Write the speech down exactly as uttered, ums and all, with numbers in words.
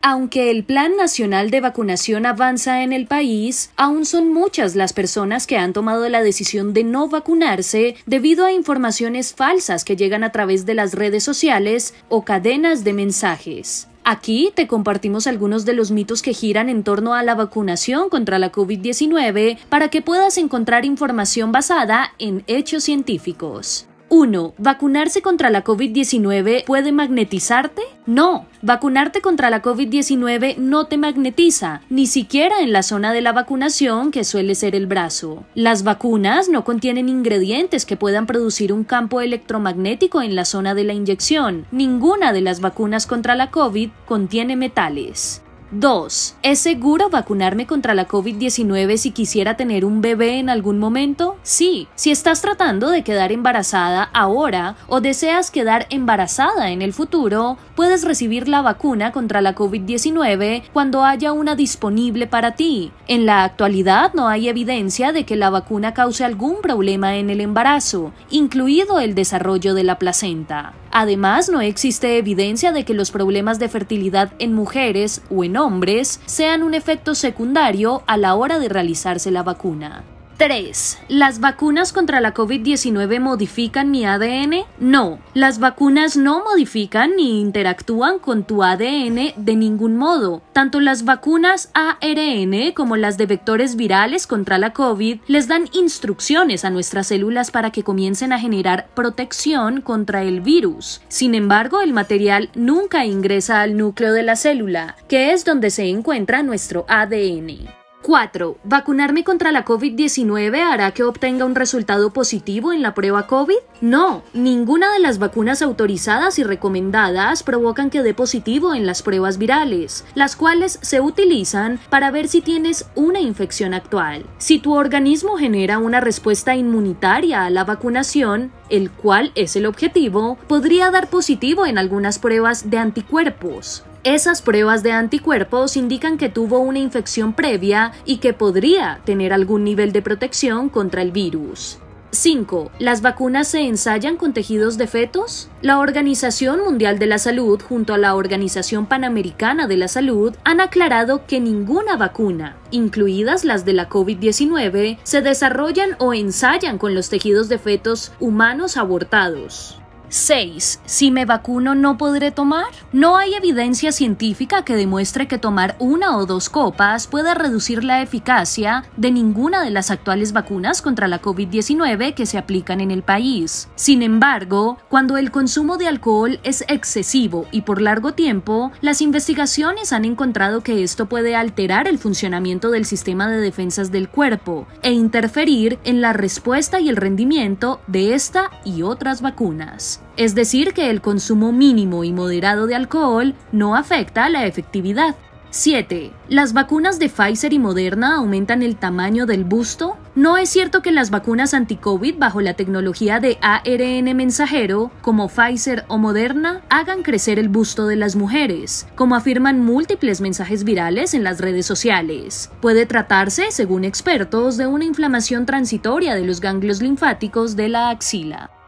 Aunque el Plan Nacional de Vacunación avanza en el país, aún son muchas las personas que han tomado la decisión de no vacunarse debido a informaciones falsas que llegan a través de las redes sociales o cadenas de mensajes. Aquí te compartimos algunos de los mitos que giran en torno a la vacunación contra la COVID diecinueve para que puedas encontrar información basada en hechos científicos. uno. ¿Vacunarse contra la COVID diecinueve puede magnetizarte? No, vacunarte contra la COVID diecinueve no te magnetiza, ni siquiera en la zona de la vacunación que suele ser el brazo. Las vacunas no contienen ingredientes que puedan producir un campo electromagnético en la zona de la inyección. Ninguna de las vacunas contra la COVID contiene metales. dos. ¿Es seguro vacunarme contra la COVID diecinueve si quisiera tener un bebé en algún momento? Sí. Si estás tratando de quedar embarazada ahora o deseas quedar embarazada en el futuro, puedes recibir la vacuna contra la COVID diecinueve cuando haya una disponible para ti. En la actualidad no hay evidencia de que la vacuna cause algún problema en el embarazo, incluido el desarrollo de la placenta. Además, no existe evidencia de que los problemas de fertilidad en mujeres o en hombres sean un efecto secundario a la hora de realizarse la vacuna. tres. ¿Las vacunas contra la COVID diecinueve modifican mi A D N? No, las vacunas no modifican ni interactúan con tu A D N de ningún modo. Tanto las vacunas A R N como las de vectores virales contra la COVID les dan instrucciones a nuestras células para que comiencen a generar protección contra el virus. Sin embargo, el material nunca ingresa al núcleo de la célula, que es donde se encuentra nuestro A D N. cuatro. ¿Vacunarme contra la COVID diecinueve hará que obtenga un resultado positivo en la prueba COVID? No, ninguna de las vacunas autorizadas y recomendadas provocan que dé positivo en las pruebas virales, las cuales se utilizan para ver si tienes una infección actual. Si tu organismo genera una respuesta inmunitaria a la vacunación, el cual es el objetivo, podría dar positivo en algunas pruebas de anticuerpos. Esas pruebas de anticuerpos indican que tuvo una infección previa y que podría tener algún nivel de protección contra el virus. cinco. ¿Las vacunas se ensayan con tejidos de fetos? La Organización Mundial de la Salud junto a la Organización Panamericana de la Salud han aclarado que ninguna vacuna, incluidas las de la COVID diecinueve, se desarrollan o ensayan con los tejidos de fetos humanos abortados. seis. ¿Si me vacuno no podré tomar? No hay evidencia científica que demuestre que tomar una o dos copas pueda reducir la eficacia de ninguna de las actuales vacunas contra la COVID diecinueve que se aplican en el país. Sin embargo, cuando el consumo de alcohol es excesivo y por largo tiempo, las investigaciones han encontrado que esto puede alterar el funcionamiento del sistema de defensas del cuerpo e interferir en la respuesta y el rendimiento de esta y otras vacunas. Es decir, que el consumo mínimo y moderado de alcohol no afecta la efectividad. siete. ¿Las vacunas de Pfizer y Moderna aumentan el tamaño del busto? No es cierto que las vacunas anti-COVID bajo la tecnología de A R N mensajero, como Pfizer o Moderna, hagan crecer el busto de las mujeres, como afirman múltiples mensajes virales en las redes sociales. Puede tratarse, según expertos, de una inflamación transitoria de los ganglios linfáticos de la axila.